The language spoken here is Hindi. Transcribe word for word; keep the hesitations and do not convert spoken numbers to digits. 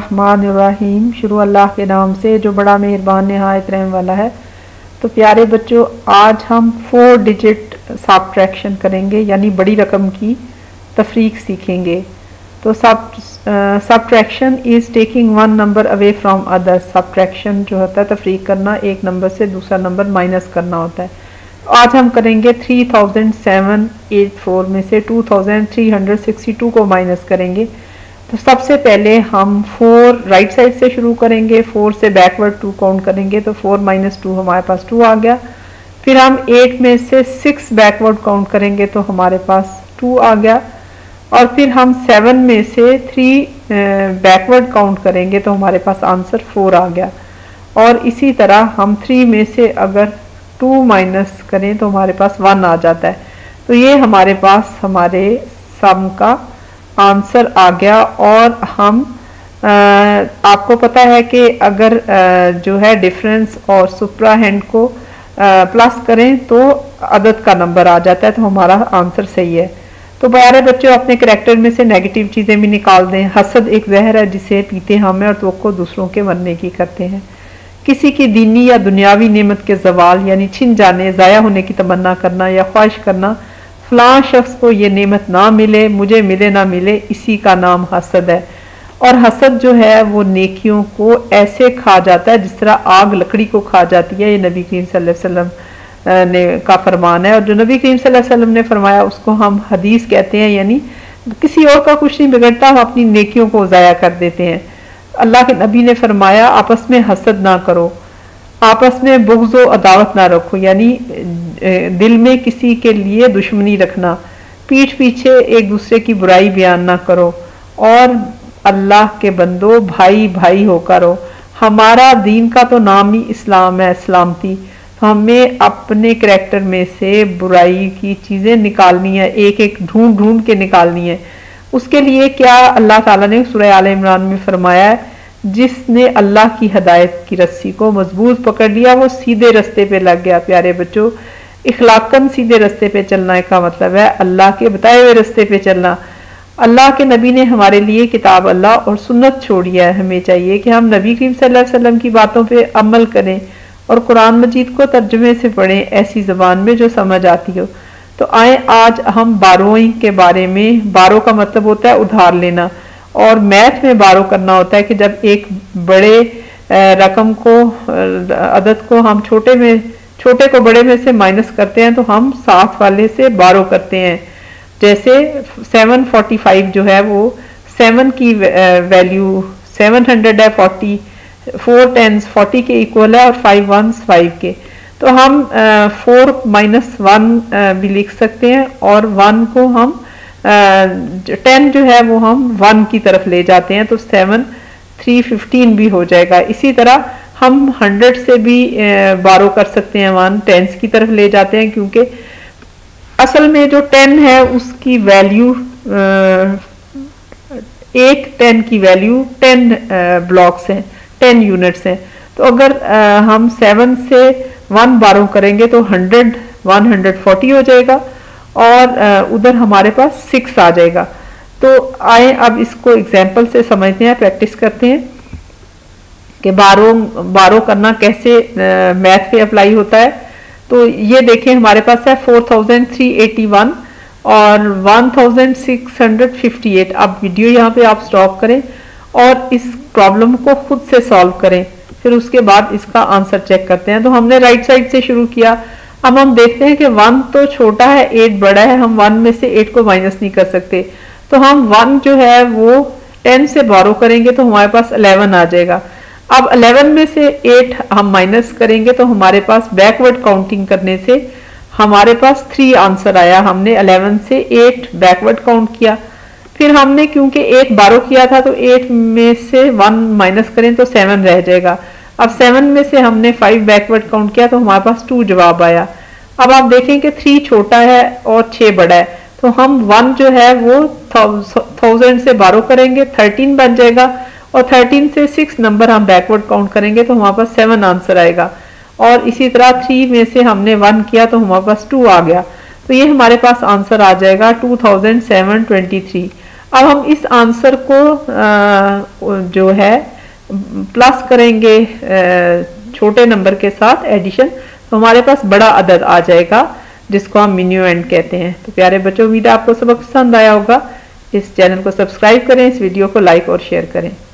बिस्मिल्लाहिर्रहमानिर्रहीम। शुरू अल्लाह के नाम से जो बड़ा मेहरबान निहायत रहम वाला है। तो प्यारे बच्चों, आज हम फोर डिजिट सबट्रैक्शन करेंगे, यानी बड़ी रकम की तफरीक सीखेंगे। तो सब subtraction is taking one number away from other. Subtraction जो होता है तफरीक करना, एक नंबर से दूसरा नंबर माइनस करना होता है। आज हम करेंगे three thousand seven eight four में से two thousand three hundred sixty two को माइनस करेंगे। तो सबसे पहले हम फोर राइट साइड से शुरू करेंगे, फोर से बैकवर्ड टू काउंट करेंगे। तो फोर माइनस टू हमारे पास टू आ गया। फिर हम एट में से सिक्स बैकवर्ड काउंट करेंगे तो हमारे पास टू आ गया। और फिर हम सेवन में से थ्री बैकवर्ड काउंट करेंगे तो हमारे पास आंसर फोर आ गया। और इसी तरह हम थ्री में से अगर टू माइनस करें तो हमारे पास वन आ जाता है। तो ये हमारे पास हमारे सम का आंसर आ गया। और हम आ, आपको पता है कि अगर आ, जो है डिफरेंस और सुप्रा हैंड को आ, प्लस करें तो अदद का नंबर आ जाता है। तो हमारा आंसर सही है। तो प्यारे बच्चों, अपने करैक्टर में से नेगेटिव चीज़ें भी निकाल दें। हसद एक जहर है जिसे पीते हम हैं और तो को दूसरों के मरने की करते हैं। किसी की दीनी या दुनियावी नेमत के जवाल यानी छिन जाने, ज़ाया होने की तमन्ना करना या ख्वाहिश करना, फलां शख्स को ये नेमत ना मिले, मुझे मिले ना मिले, इसी का नाम हसद है। और हसद जो है वो नेकियों को ऐसे खा जाता है जिस तरह आग लकड़ी को खा जाती है। ये नबी करीम सल्लल्लाहु अलैहि वसल्लम ने का फरमान है। और जो नबी करीम सल्लल्लाहु अलैहि वसल्लम ने फरमाया उसको हम हदीस कहते हैं, यानी किसी और का कुछ नहीं बिगड़ता, हम अपनी नेकियों को ज़ाया कर देते हैं। अल्लाह के नबी ने फरमाया आपस में हसद ना करो, आपस में बुग़्ज़ व अदावत ना रखो, यानी दिल में किसी के लिए दुश्मनी रखना, पीठ पीछे एक दूसरे की बुराई बयान ना करो, और अल्लाह के बंदो भाई भाई होकर रहो। हमारा दीन का तो नाम ही इस्लाम है, सलामती। तो हमें अपने करैक्टर में से बुराई की चीज़ें निकालनी है, एक एक ढूंढ ढूंढ के निकालनी है। उसके लिए क्या अल्लाह ताला ने सूरह आल इमरान में फरमाया है, जिसने अल्लाह की हदायत की रस्सी को मजबूत पकड़ लिया वो सीधे रास्ते पे लग गया। प्यारे बच्चों, इखलाकन सीधे रास्ते पे चलना का मतलब है अल्लाह के बताए हुए रास्ते पे चलना। अल्लाह के नबी ने हमारे लिए किताब अल्लाह और सुन्नत छोड़ी है। हमें चाहिए कि हम नबी करीम सल्लल्लाहु अलैहि वसल्लम की बातों पे अमल करें और कुरान मजीद को तर्जुमे से पढ़ें, ऐसी ज़बान में जो समझ आती हो। तो आए आज हम बारोइंग के बारे में। बारो का मतलब होता है उधार लेना, और मैथ में बारो करना होता है कि जब एक बड़े रकम को अदद को हम छोटे में छोटे को बड़े में से माइनस करते हैं तो हम साथ वाले से बारो करते हैं। जैसे सेवन फोर्टी फाइव जो है वो सेवन की वैल्यू सेवन हंड्रेड है, फोर्टी फोर टेंस फोर्टी के इक्वल है और फाइव वंस फाइव के। तो हम फोर माइनस वन भी लिख सकते हैं, और वन को हम टेन जो है वो हम वन की तरफ ले जाते हैं तो सेवन थ्री फिफ्टीन भी हो जाएगा। इसी तरह हम हंड्रेड से भी बारो कर सकते हैं, वन टेंस की तरफ ले जाते हैं, क्योंकि असल में जो टेन है उसकी वैल्यू एक टेन की वैल्यू टेन ब्लॉक्स हैं, टेन यूनिट्स हैं। तो अगर आ, हम सेवन से वन बारो करेंगे तो हंड्रेड वन हंड्रेड फोर्टी हो जाएगा, और आ, उधर हमारे पास सिक्स आ जाएगा। तो आए अब इसको एग्जाम्पल से समझते हैं, प्रैक्टिस करते हैं कि बारो बारो करना कैसे मैथ पे अप्लाई होता है। तो ये देखें हमारे पास है four thousand three eighty one और one thousand six hundred fifty eight. अब वीडियो यहाँ पे आप स्टॉप करें और इस प्रॉब्लम को खुद से सॉल्व करें, फिर उसके बाद इसका आंसर चेक करते हैं। तो हमने राइट साइड से शुरू किया। अब हम देखते हैं कि वन तो छोटा है, एट बड़ा है, हम वन में से एट को माइनस नहीं कर सकते। तो हम वन जो है वो टेन से बारो करेंगे तो हमारे पास इलेवन आ जाएगा। अब इलेवन में से एट हम माइनस करेंगे तो हमारे पास बैकवर्ड काउंटिंग करने से हमारे पास थ्री आंसर आया। हमने इलेवन से एट बैकवर्ड काउंट किया। फिर हमने क्योंकि एट बारो किया था तो एट में से वन माइनस करें तो सेवन रह जाएगा। अब सेवन में से हमने फाइव बैकवर्ड काउंट किया तो हमारे पास टू जवाब आया। अब आप देखें कि थ्री छोटा है और छः बड़ा है, तो हम वन जो है वो थाउजेंड से बारो करेंगे, थर्टीन बन जाएगा, और थर्टीन से सिक्स नंबर हम बैकवर्ड काउंट करेंगे तो हमारे पास सेवन आंसर आएगा। और इसी तरह थ्री में से हमने वन किया तो हमारे पास टू आ गया। तो ये हमारे पास आंसर आ जाएगा two thousand seven twenty three. अब हम इस आंसर को आ, जो है प्लस करेंगे छोटे नंबर के साथ एडिशन, तो हमारे पास बड़ा अदद आ जाएगा जिसको हम मिन्यूएंड कहते हैं। तो प्यारे बच्चों, उम्मीद है आपको सबक पसंद आया होगा। इस चैनल को सब्सक्राइब करें, इस वीडियो को लाइक और शेयर करें।